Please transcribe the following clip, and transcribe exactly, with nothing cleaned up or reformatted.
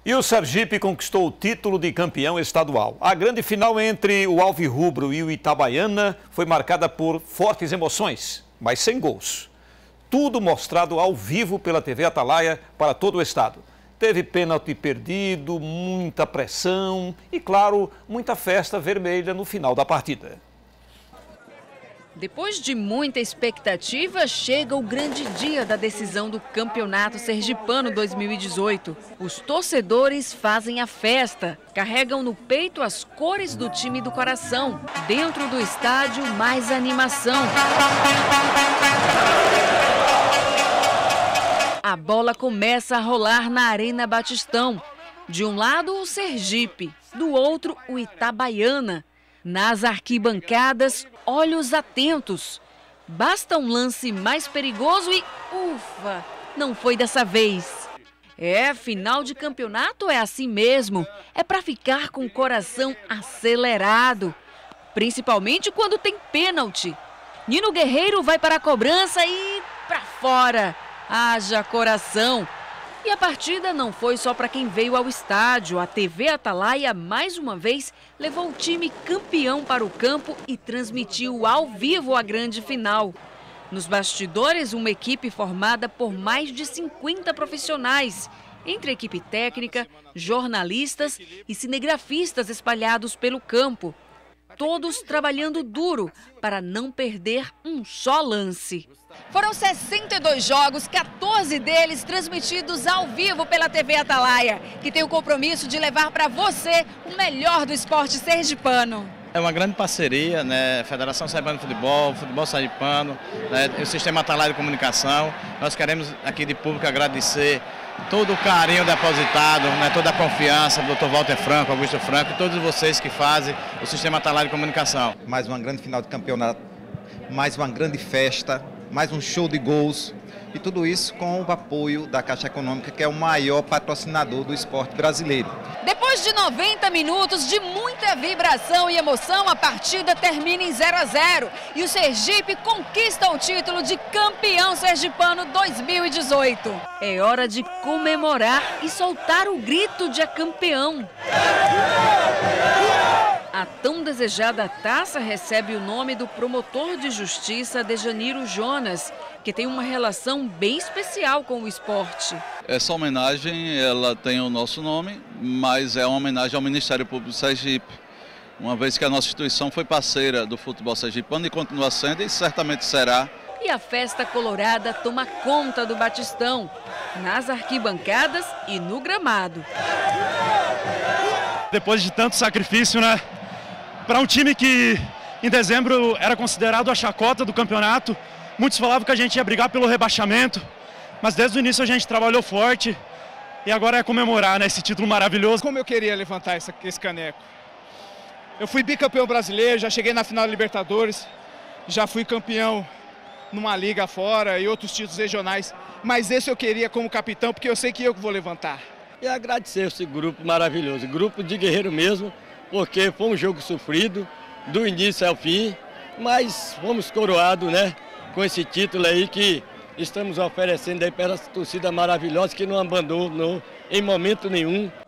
E o Sergipe conquistou o título de campeão estadual. A grande final entre o Alvirrubro e o Itabaiana foi marcada por fortes emoções, mas sem gols. Tudo mostrado ao vivo pela T V Atalaia para todo o estado. Teve pênalti perdido, muita pressão e, claro, muita festa vermelha no final da partida. Depois de muita expectativa, chega o grande dia da decisão do Campeonato Sergipano dois mil e dezoito. Os torcedores fazem a festa, carregam no peito as cores do time do coração. Dentro do estádio, mais animação. A bola começa a rolar na Arena Batistão. De um lado, o Sergipe, do outro, o Itabaiana. Nas arquibancadas, olhos atentos. Basta um lance mais perigoso e, ufa, não foi dessa vez. É, final de campeonato é assim mesmo. É para ficar com o coração acelerado. Principalmente quando tem pênalti. Nino Guerreiro vai para a cobrança e para fora. Haja coração. E a partida não foi só para quem veio ao estádio. A T V Atalaia, mais uma vez, levou o time campeão para o campo e transmitiu ao vivo a grande final. Nos bastidores, uma equipe formada por mais de cinquenta profissionais, entre equipe técnica, jornalistas e cinegrafistas espalhados pelo campo. Todos trabalhando duro para não perder um só lance. Foram sessenta e dois jogos, quatorze deles transmitidos ao vivo pela T V Atalaia, que tem o compromisso de levar para você o melhor do esporte sergipano. É uma grande parceria, né? Federação Sergipana de Futebol, Futebol Sergipano, né? O Sistema Atalaia de Comunicação. Nós queremos aqui de público agradecer todo o carinho depositado, né? Toda a confiança do doutor Walter Franco, Augusto Franco e todos vocês que fazem o Sistema Atalaia de Comunicação. Mais uma grande final de campeonato, mais uma grande festa, mais um show de gols e tudo isso com o apoio da Caixa Econômica, que é o maior patrocinador do esporte brasileiro. Depois de noventa minutos de muita vibração e emoção, a partida termina em zero a zero e o Sergipe conquista o título de campeão sergipano dois mil e dezoito. É hora de comemorar e soltar o grito de campeão. A tão desejada taça recebe o nome do promotor de justiça Dejaniro Jonas, que tem uma relação bem especial com o esporte. Essa homenagem, ela tem o nosso nome, mas é uma homenagem ao Ministério Público do Sergipe, uma vez que a nossa instituição foi parceira do futebol sergipano e continua sendo e certamente será. E a festa colorada toma conta do Batistão, nas arquibancadas e no gramado. Depois de tanto sacrifício, né? Para um time que em dezembro era considerado a chacota do campeonato, muitos falavam que a gente ia brigar pelo rebaixamento, mas desde o início a gente trabalhou forte e agora é comemorar, né, esse título maravilhoso. Como eu queria levantar essa, esse caneco. Eu fui bicampeão brasileiro, já cheguei na final da Libertadores, já fui campeão numa liga fora e outros títulos regionais, mas esse eu queria como capitão porque eu sei que eu vou levantar. E agradecer esse grupo maravilhoso, grupo de guerreiro mesmo, porque foi um jogo sofrido, do início ao fim, mas fomos coroados, né, com esse título aí que estamos oferecendo aí para essa torcida maravilhosa que não abandonou em momento nenhum.